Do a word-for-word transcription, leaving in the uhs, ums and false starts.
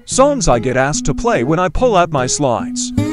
Songs I get asked to play when I pull out my slides.